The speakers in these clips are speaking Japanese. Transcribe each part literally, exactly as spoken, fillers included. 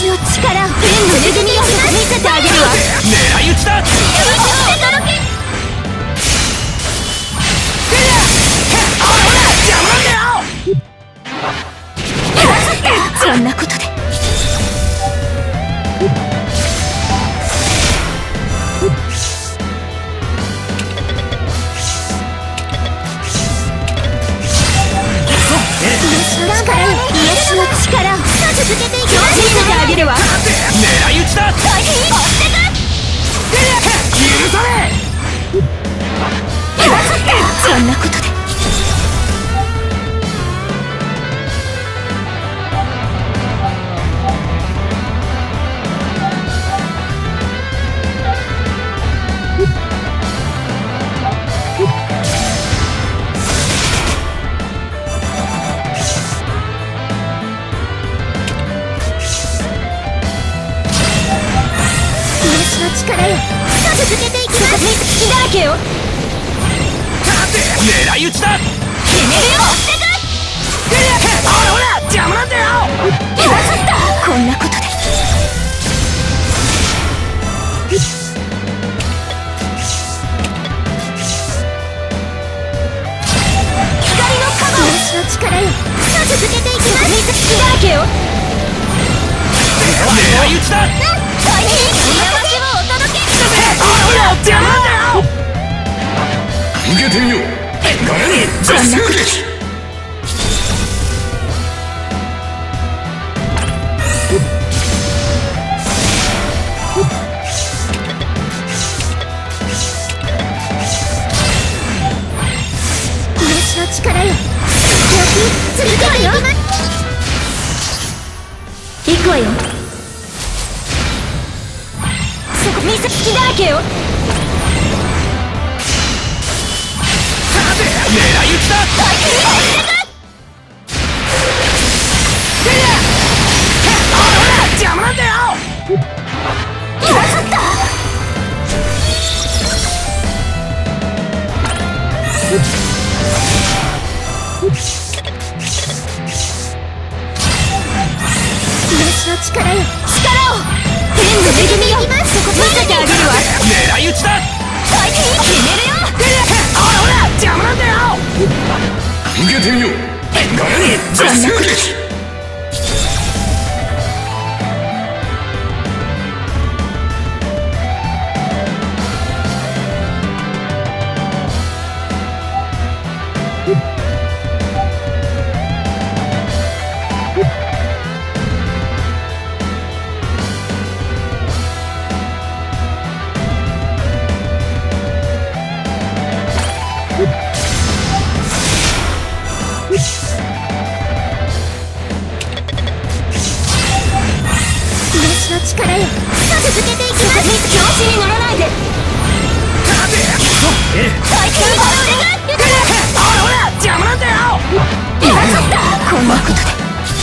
癒しの力を天の恵みを見せてあげるわ。 狙い撃ちだ。 そんなことで癒しの力を続けていきます。見せてあげるわ。 狙い撃ちだ。 大変押してく。 許され。 そんなことで力よ続けていきます。隙だらけよ。 狙い撃ちだ。 決めるよ。押してく。 ほらほら邪魔なんだよ。 こんなことで光のカバー。癒しの力よ続けていきます。隙だらけよ。 狙い撃ちだ。 大変幸せをお届け。 ほら邪魔なんだよ。 受けてみよう。ガヤに絶襲撃。 癒しの力よ続けていきます。行くわよ。そこ水隙だらけよ。 狙い撃ちだ。 大変押してく。 ほらほら邪魔なんだよ。 わかった。癒しの力よ力を天の恵みをそこ見せてあげるわ。 狙い撃ちだ。 大変決めるよ。 ほらほら邪魔なんだよ。 受けてみよう。ガヤに絶襲撃。 力よ続けていきます。調子に乗らないで。大変ほらほら邪魔なんだよ。 こんなことで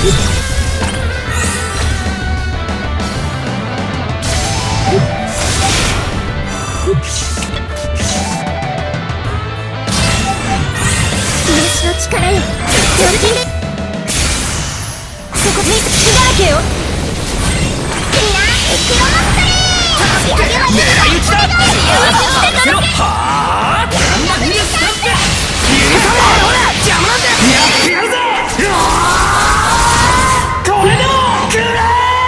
癒しの力よ続けて。そこ水隙だらけよ。 狙い撃ちだ。はあ。許され。ほら邪魔なんだよ。やってやるぜ。これでもくれ。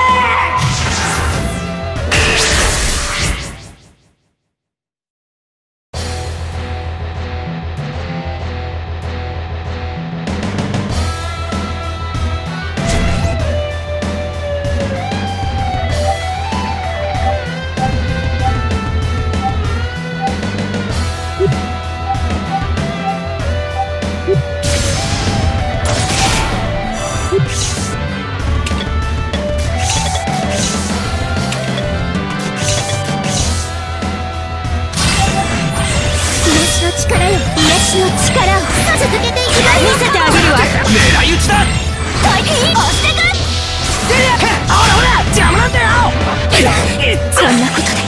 力よ癒しの力を続けていきます。見せてあげるわ。 狙い撃ちだ。 大変押してく。 ほらほら邪魔なんだよ。 そんなことで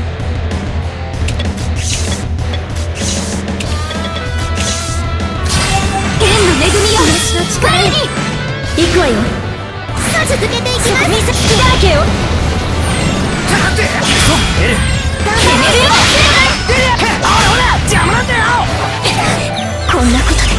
癒力よ行くわよ。さあ続けていきます。水引きだらけよ。 立てそうエル決めるよ。 ほらほら邪魔なんだよ。 こんなことで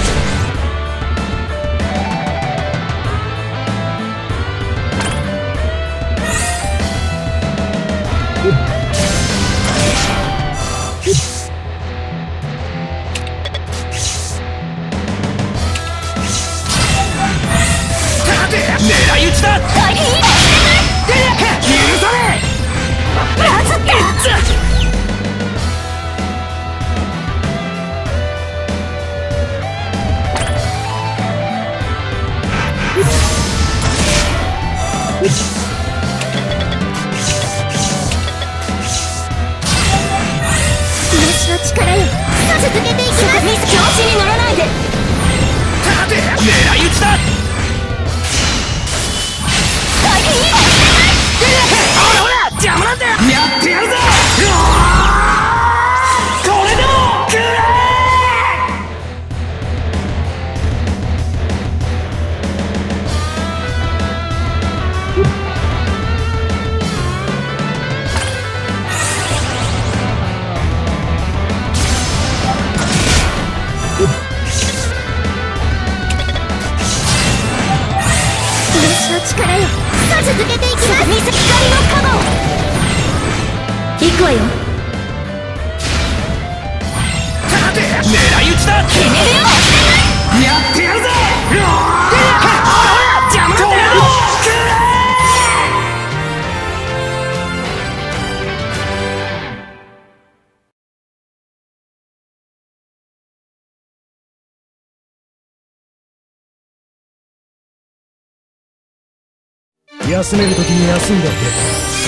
狙い撃ちだ。 大変いい。 許され。 まずった癒しの力よ。さあ続けていきます。調子に乗らないで。 狙い撃ちだ。 大変いい。 ほらほら邪魔なんだよ。やってやるぜ。これでもくれ。 癒しの力よ。さあ続けていきます。光のカバを行くわよ。 狙い撃ちだ。 決めるよ。 やってやるぜ。ほらほら邪魔なんだよ。 休めるときに休んでおけ。